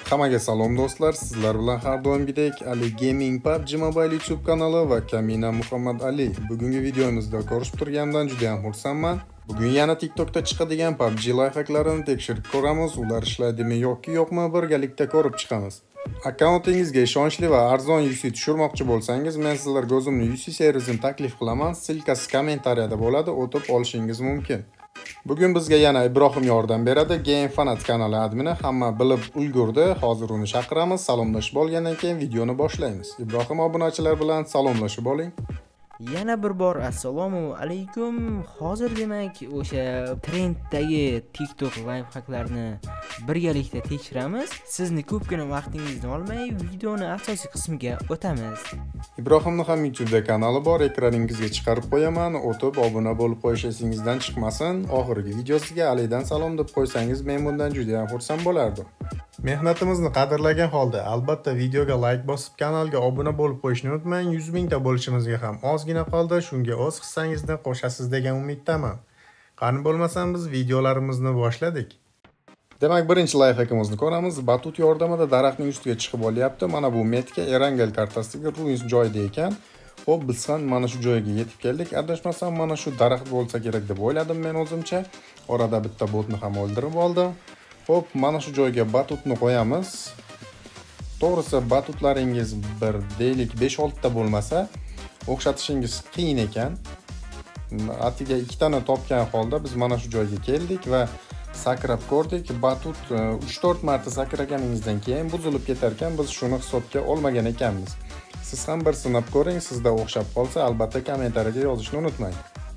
Hammaga salom do'stlar, sizlar bilan har doimgidek Ali Gaming PUBG Mobile YouTube kanali va Kamina Muhammad Ali. Bugungi videomizda ko'rishib turganimdan juda ham xursandman. Bugun yana TikTokda chiqadigan PUBG lifehacklarini tekshirib ko'ramiz. Ular ishlaydimi yoki yo'qmi, birgalikda ko'rib chiqamiz. Akkauntingizga ishonchli va arzon UC tushirmoqchi bo'lsangiz, men sizlarga o'zimning UC servisini taklif qilaman. Silkasi kommentariyada bo'ladi, o'tib olishingiz mumkin. Bugun bizga yana Ibrohim yordam beradi. Game Fanat kanali admini, hamma bilib ulgurdi. Hozir uni chaqiramiz. Salomlashib olgandan keyin videoni boshlaymiz. Ibrohim obunachilar bilan salomlashib oling. Yana bir bor assalomu alaykum. Hozir demak o'sha trenddagi TikTok lifehacklarni birgalikda tekshiramiz. Sizni ko'pgina vaqtingizni olmay, videoni asosiy qismiga o'tamiz. Ibrohimning ham YouTube kanali bor, ekraningizga chiqarib qo'yaman. O'tib obuna bo'lib qo'yish esingizdan chiqmasin. Oxirgi videosiga Alidan salom deb qo'ysangiz, men bundan juda ham xursand bo'lardim. Mehnatimizni qadrlagan holda albatta videoga like bosib, kanalga obuna bo'lib qo'yishni unutmang. 100 mingta bo'lishimizga ham ozgina qoldi. Shunga o'z hissangizni qo'shasiz degan umiddaman. Qani bo'lmasam biz videolarimizni boshladik. Demak, birinchi lifehackimizni ko'ramiz. Batut yordamida daraxtning ustiga chiqib olyapti. Mana bu metka Erangel kartasidagi ruins joyida ekan. Xo'p, biz ham mana shu joyga yetib keldik. Adashmasam mana shu daraxt bo'lsa kerak deb o'yladim men o'zimcha. Orada bitta botni ham o'ldirib oldim. Xo'p, mana shu joyga batutni qo'yamiz. To'g'risi batutlaringiz bir deylik 5-6 ta bo'lmasa, o'xshatishingiz qiyin ekan. Atiga 2 tani topgan holda biz mana shu joyga keldik va sakrab ko'rdik. Batut 3-4 marta sakraganingizdan keyin buzilib ketar ekan, biz shuni hisobga olmagan ekanmiz. Siz ham bir sinab ko'ring, sizda o'xshab qolsa albatta kommentariyaga yozishni unutmang.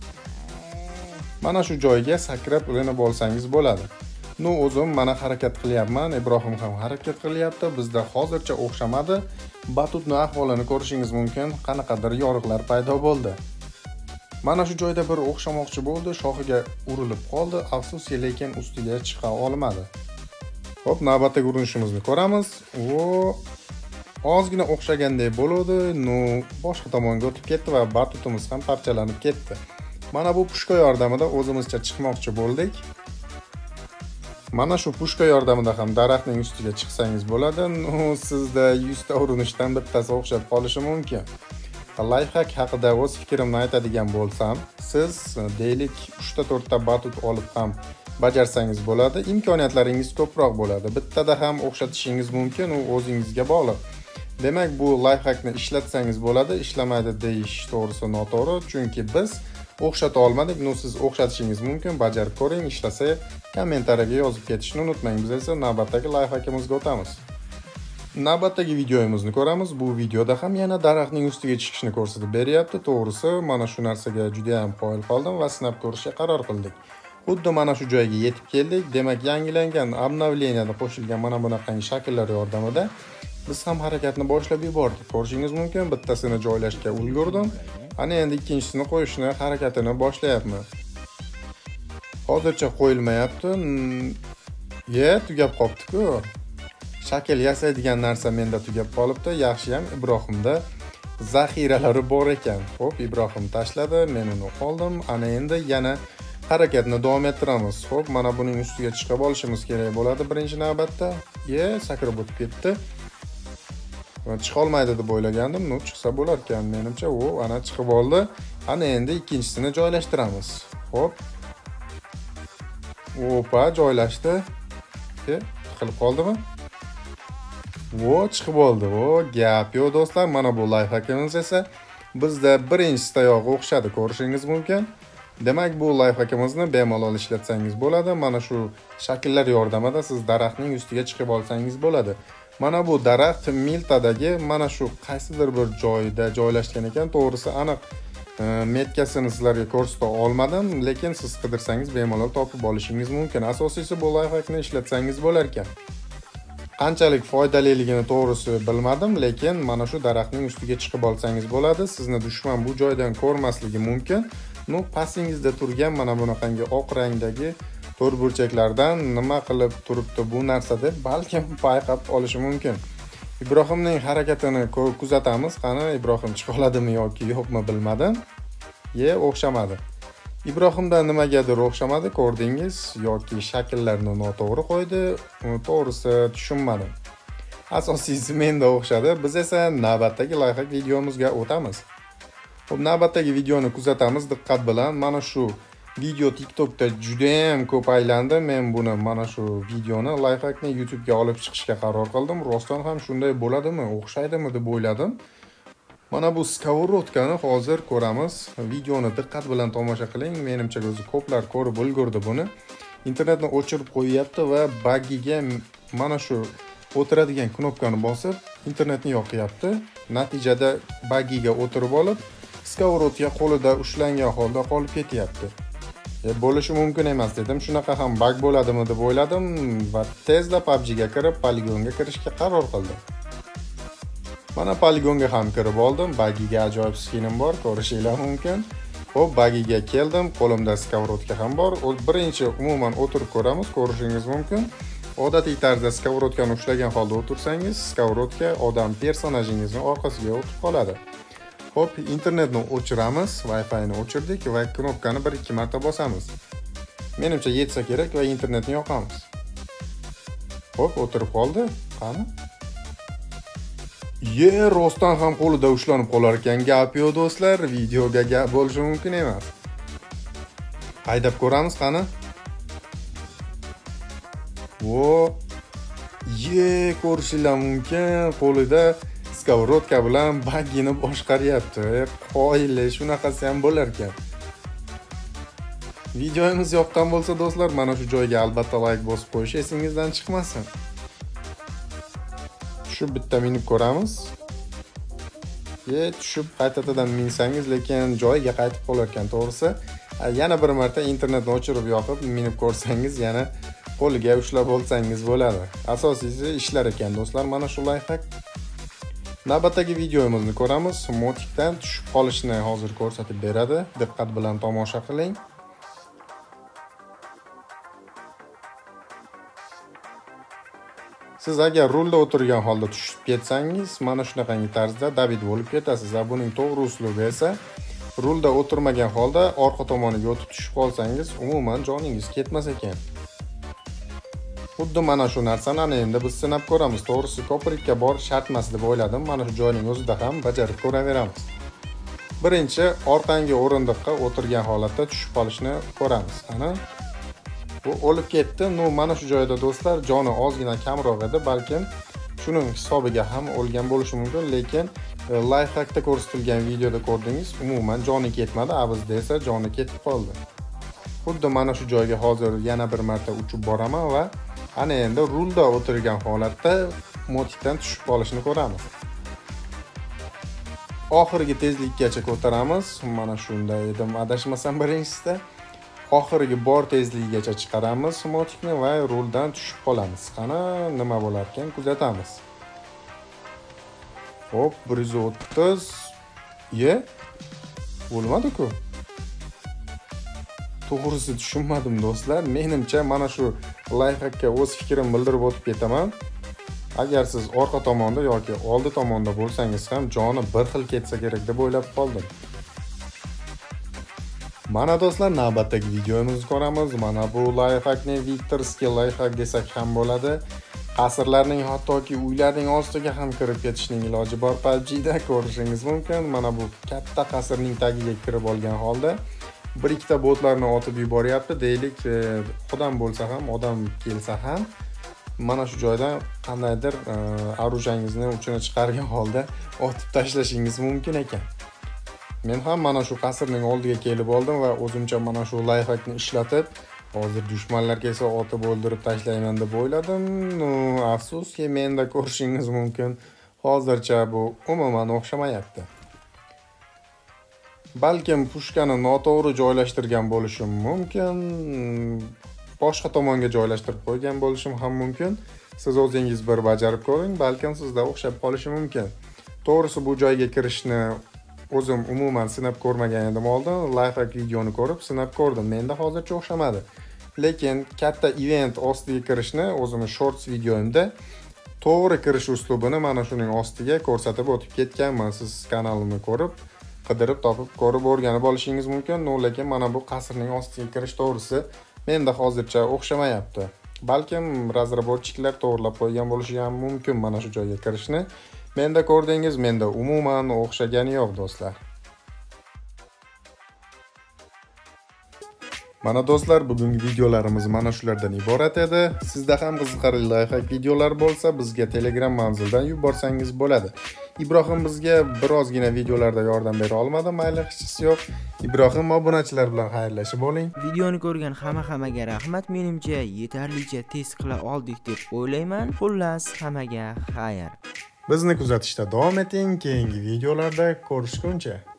Mana shu joyga sakrab urinib olsangiz bo'ladi. O'zim mana harakat qilyapman, Ibrohim ham harakat qilyapti. Bizda hozircha o'xshamadi. Batutning ahvolini ko'rishingiz mumkin, qanaqadir yoriqlar paydo bo'ldi. Mana shu joyda bir o'xshamoqchi bo'ldi, shoxiga urilib qoldi, afsuski, lekin ustiga chiqa olmadi. Xo'p, navbatdagi urinishimizni ko'ramiz. Ozgina o'xshaganday bo'ldi, boshqa tomonga o'tib ketdi va batutimiz ham parchalanib ketdi. Mana bu pushka yordamida o'zimizcha chiqmoqchi bo'ldik. Mana shu pushka yordamida ham daraxtning ustiga chiqsangiz bo'ladi. Sizda 100 ta urinishdan bittasi o'xshab qolishi mumkin. Lifehack haqida o'z fikrimni aytadigan bo'lsam, siz deylik 3 ta 4 ta batut olib ham bajarsangiz bo'ladi, imkoniyatlaringiz ko'proq bo'ladi. Bittada ham o'xshatishingiz mumkin, u o'zingizga bog'liq. Demak, bu lifehackni ishlatsangiz bo'ladi, ishlamaydi deyish to'g'risi noto'g'ri, chunki biz o'xshata olmadik. Siz o'xshatishingiz mumkin, bajarib ko'ring, ishlasa kommentariyaga yozib ketishni unutmang. Biz esa navbatdagi lifehackimizga o'tamiz. Navbatdagi videomizni ko'ramiz. Bu videoda ham yana daraxtning ustiga chiqishni ko'rsatib beryapti. To'g'risi, mana shu narsaga juda ham qoyil qoldim va sinab ko'rishga qaror qildik. Xuddi mana shu joyga yetib keldik. Demak, yangilangan obnovleniyada qo'shilgan mana bunaqangi shakllar yordamida biz ham harakatni boshlab yubordik. Ko'rishingiz mumkin, bittasini joylashga ulgurdim. Ana endi ikkinchisini qo'yishni harakatini boshlayapman. Hozircha qo'yilmayapti. Tugab qopti-ku. Shakl yasaydigan narsa menda tugab qolibdi. Yaxshi ham Ibrohimda zaxiralari bor ekan. Xo'p, Ibrohim tashladi, men uni oldim. Ana endi yana harakatni davom ettiramiz. Xo'p, mana buning ustiga chiqib olishimiz kerak bo'ladi birinchi navbatda. Sakrab o'tib ketdi. Chiqa olmaydi deb o'ylagandim. Chiqsa bo'lar ekan menimcha. Ana chiqib oldi. Ana endi ikkinchisini joylashtiramiz. Xo'p. Joylashdi. Tiqilib qoldimi? Chiqib oldi. Gap yo'q do'stlar. Mana bu lifehackimiz esa bizda birinchisi oyog'i o'xshadi, ko'rishingiz mumkin. Demak, bu lifehackimizni bemalol ishlatsangiz bo'ladi. Mana shu shakllar yordamida siz daraxtning ustiga chiqib olsangiz bo'ladi. Mana bu daraxt Miltadagi mana shu qaysidir bir joyda joylashgan ekan. To'g'risi aniq metkasini sizlarga ko'rsata olmadim, lekin siz qidirsangiz bemalol topib olishingiz mumkin. Asosiysi bu lifehackni ishlatsangiz bo'lar ekan. Qanchalik foydaliligini to'g'risi bilmadim, lekin mana shu daraxtning ustiga chiqib olsangiz bo'ladi. Sizni dushman bu joydan ko'rmasligi mumkin. Pasingizda turgan mana bunaqangi oq rangdagi to'rtburchaklardan nima qilib turibdi bu narsa deb balkim payqab olishi mumkin. Ibrohimning harakatini kuzatamiz. Qani Ibrohim chiqa oladimi yoki yo'qmi bilmadim. O'xshamadi. Ibrohimdan nimagadir o'xshamadi, ko'rdingiz, yoki shakllarni noto'g'ri qo'ydi, to'g'risi tushunmadim. Asosiysi menda o'xshadi. Biz esa navbatdagi layfhak videomizga o'tamiz. Xo'p, navbatdagi videoni kuzatamiz diqqat bilan. Mana shu video TikTokda juda ham ko'p aylandi. Men buni mana shu videoni layfhakni YouTube ga olib chiqishga qaror qildim. Rostdan ham shunday bo'ladimi, o'xshaydimi deb o'yladim. Mana bu skоворodkani hozir ko'ramiz. Videoni diqqat bilan tomosha qiling. Menimcha o'zi ko'plar ko'rib ulgurdi buni. Internetni o'chirib qo'yapti va bagiga mana shu o'tiradigan knopkani bosib internetni yoqyapti. Natijada bagiga o'tirib olib, skоворodka qo'lida ushlangan holda qolib ketyapti. Bo'lishi mumkin emas dedim. Shunaqa ham bug bo'ladimi deb o'yladim va tezda PUBG ga kirib, poligonga kirishga qaror qildim. Mana poligonga ham kirib oldim. Bagiga ajoyib skinim bor, ko'rishingiz mumkin. Xo'p, bagiga keldim. Qo'limda skоворodka ham bor. Birinchi umuman o'tirib ko'ramiz, ko'rishingiz mumkin. Odatiy tarzda skоворodkani ushlagan holda o'tirsangiz, skоворodka odam personajingizning orqasiga o'tib qoladi. Xo'p, internetni o'chiramiz, Wi-Fi ni o'chirdik va knopkani 1-2 marta bosamiz. Menimcha yetsa kerak va internetni yoqamiz. Xo'p, o'tirib qoldi. Qani? Rostdan ham qo'lida ushlanib qolar ekan. Gap yo'q do'stlar, videoga gap bo'lishi mumkin emas. Haydab ko'ramiz qani? Ko'rishingiz mumkin, qo'lida skоворodka bilan bagini boshqaryapti. Qo'yli, shunaqasi ham bo'lar ekan. Videomiz yoqqan bo'lsa do'stlar, mana shu joyga albatta like bosib qo'yish esingizdan chiqmasin. Tushib bitta minib ko'ramiz. Tushib qaytadan minsangiz, lekin joyiga qaytib qolar ekan, to'g'risi. Yana bir marta internetni o'chirib yoqib minib ko'rsangiz, yana qo'liga ushlab olsangiz bo'ladi. Asosiysi ishlar ekan do'stlar, mana shu layfhak. Navbatdagi videomizni ko'ramiz. Motikdan tushib qolishni hozir ko'rsatib beradi. Diqqat bilan tomosha qiling. Siz agar rulda o'tirgan holda tushib ketsangiz, mana shunaqangi tarzda David bo'lib ketasiz. Buning to'g'ri uslubi esa rulda o'tirmagan holda orqa tomoniga o'tib tushib qolsangiz, umuman joningiz ketmas ekan. Xuddi mana shu narsani endi biz sinab ko'ramiz. To'g'risi ko'prikka borish shart emas deb o'yladim. Mana shu joyning o'zida ham bajarib ko'raveramiz. Birinchi orqangi o'rindiqqa o'tirgan holatda tushib qolishni ko'ramiz. Ana bu o'lib ketdi. Mana shu joyda do'stlar joni ozgina kamroq edi, balkim shuning hisobiga ham o'lgan bo'lishi mumkin, lekin layfhakda ko'rsatilgan videoda ko'rdingiz, umuman joni ketmadi, avizda esa joni ketib qoldi. Xuddi mana shu joyga hozir yana bir marta uchib boraman va ana endi rulda o'tirgan holatda motikdan tushib qolishni ko'ramiz. Oxirgi tezlikkacha ko'taramiz. Mana shunday edim, adashmasam birinchisida. Oxirgi bor tezligigacha chiqaramiz motikni va ruldan tushib qolamiz. Qana nima bo'lar ekan kuzatamiz. Hop, 130. Bo'lmadi-ku. To'g'risi tushunmadim do'stlar. Menimcha mana shu layfhakka o'z fikrimni bildirib o'tib ketaman. Agar siz orqa tomonda yoki oldi tomonda bo'lsangiz ham joni bir xil ketsa kerak deb o'ylab qoldim. Mana do'stlar, navbatdagi videomizni ko'ramiz. Mana bu layfhakni Victorskiy layfhak desak ham bo'ladi. Qasrlarning hattoki uylarning ostiga ham kirib ketishning iloji bor PUBG da, ko'rishingiz mumkin. Mana bu katta qasrning tagiga kirib olgan holda bir ikkita botlarni otib yuboryapti. Deylik, odam bo'lsa ham, odam kelsa ham mana shu joydan qandaydir orujangizni uchini chiqargan holda otib tashlashingiz mumkin ekan. Men ham mana shu qasrning oldiga kelib oldim va o'zimcha mana shu layfhakni ishlatib, hozir dushmanlar kelsa otib o'ldirib tashlayman deb o'yladim. Afsuski, menda ko'rishingiz mumkin, hozircha bu umuman o'xshamayapti. Balkim pushkani noto'g'ri joylashtirgan bo'lishim mumkin. Boshqa tomonga joylashtirib qo'ygan bo'lishim ham mumkin. Siz o'zingiz bir bajarib ko'ring, balkim sizda o'xshab qolishi mumkin. To'g'risi bu joyga kirishni o'zim umuman sinab ko'rmagan edim oldin. Layfhak videoni ko'rib sinab ko'rdim. Menda hozircha o'xshamadi. Lekin katta event ostiga kirishni o'zimning shorts videomda to'g'ri kirish uslubini mana shuning ostiga ko'rsatib o'tib ketganman. Siz kanalimni ko'rib, qidirib topib ko'rib o'rganib olishingiz mumkin. Lekin mana bu qasrning ostiga kirish to'g'risi menda hozircha o'xshamayapti. Balkim razraботчиклар to'g'rilab qo'ygan bo'lishi ham mumkin mana shu joyga kirishni. Menda ko'rdingiz, menda umuman o'xshagani yo'q do'stlar. Mana do'stlar, bugungi videolarimiz mana shulardan iborat edi. Sizda ham qiziqarli layfhak videolar bo'lsa, bizga Telegram manzildan yuborsangiz bo'ladi. Ibrohim bizga birozgina videolarda yordam bera olmadi, mayli hechisi yo'q. Ibrohim obunachilar bilan xayrlashib oling. Videoni ko'rgan hammaga rahmat. Menimcha yetarlicha test qila oldik deb o'ylayman. Xullas, hammaga xayr. Bizni kuzatishda davom eting. Keyingi videolarda ko'rishguncha